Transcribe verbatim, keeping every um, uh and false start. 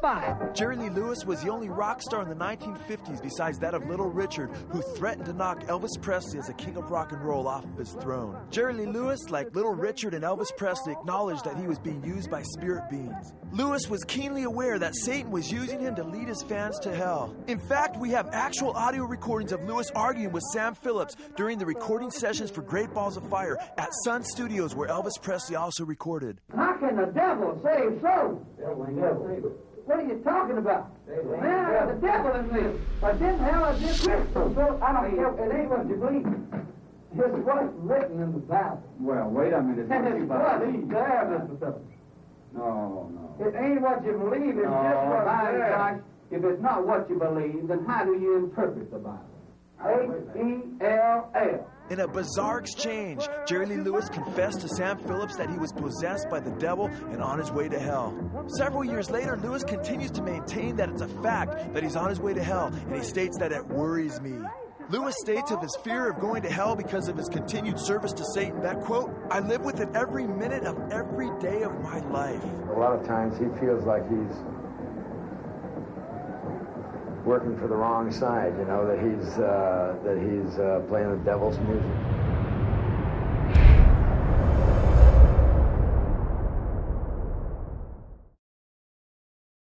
five. Jerry Lee Lewis was the only rock star in the nineteen fifties besides that of Little Richard, who threatened to knock Elvis Presley as a king of rock and roll off of his throne. Jerry Lee Lewis, like Little Richard and Elvis Presley, acknowledged that he was being used by spirit beings. Lewis was keenly aware that Satan was using him to lead his fans to hell. In fact, we have actual audio recordings of Lewis arguing with Sam Phillips during the recording sessions for Great Balls of Fire at Sun Studios, where Elvis Presley also recorded. How can the devil save souls? What are you talking about? Man, the devil in me. I didn't hell, I did Christian. So I don't care. It ain't what you believe. It's what's written in the Bible. Well, wait a minute. And it's what is there, Mister Phillips. No, no. It ain't what you believe. It's No, just what's by there. gosh, If it's not what you believe, then how do you interpret the Bible? H E L L. In a bizarre exchange, Jerry Lee Lewis confessed to Sam Phillips that he was possessed by the devil and on his way to hell. Several years later, Lewis continues to maintain that it's a fact that he's on his way to hell, and he states that it worries me. Lewis states of his fear of going to hell because of his continued service to Satan that, quote, I live with it every minute of every day of my life. A lot of times he feels like he's working for the wrong side, you know, that he's uh, that he's uh, playing the devil's music.